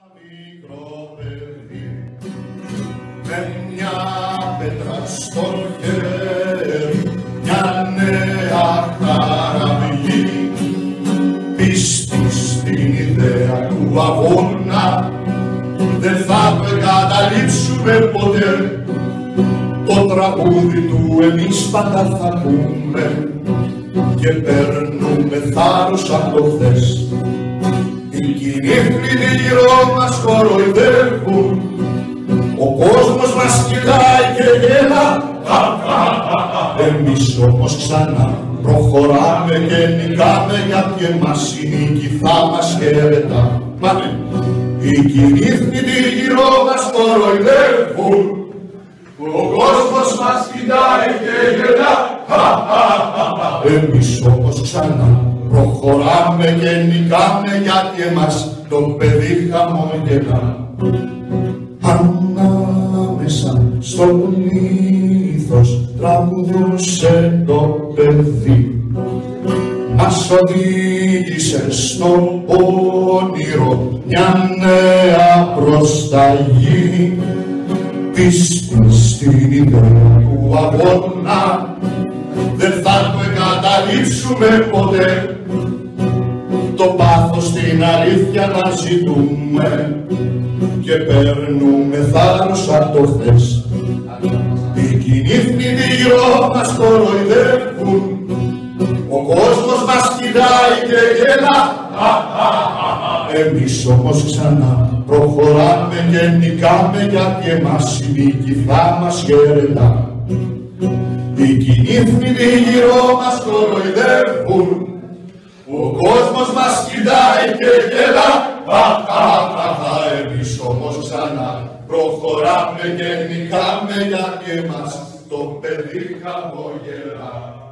μικρό παιδί με μια πέτρα στο χέρι, μια νέα χαραυγή, πίστη στην ιδέα του αγώνα, δεν θα το εγκαταλείψουμε ποτέ. Το τραγούδι του εμείς πάντα θα ακούμε και παίρνουμε θάρρος από το χθες. Οι κοινήφλοι γύρω μας κοροϊδεύουν, ο κόσμος μας κοιτάει και γέλα. Εμείς όμως ξανά προχωράμε και νικάμε, γιατί εμάς η νίκη θα μας χαιρετά. Πάμε! Οι κοινήφλοι γύρω μας κοροϊδεύουν, ο κόσμος μας κοιτάει και γελά. Εμείς όμως ξανά προχωράμε και νικάμε, γιατί εμάς το παιδί χαμογελά. Ανάμεσα στο πλήθος τραγουδούσε το παιδί, μας οδήγησε στο όνειρο μια νέα προσταγή. Πίστη στην ιδέα του αγώνα, δεν θα το εγκαταλείψουμε ποτέ. Το πάθος την αλήθεια να ζητούμε και παίρνουμε θάρρος από το χθες. Οι κοινήφλοι γύρω μας κοροϊδεύουν, ο κόσμος μας κοιτάει και γελά. Εμείς όμως ξανά προχωράμε και νικάμε, γιατί εμάς η νίκη θα μας χαιρετά. Οι κοινήφλοι γύρω μας κοροϊδεύουν, ο κόσμος μας κοιτάει και γελά. Εμείς όμως ξανά προχωράμε και νικάμε, γιατί εμάς το παιδί χαμογελά.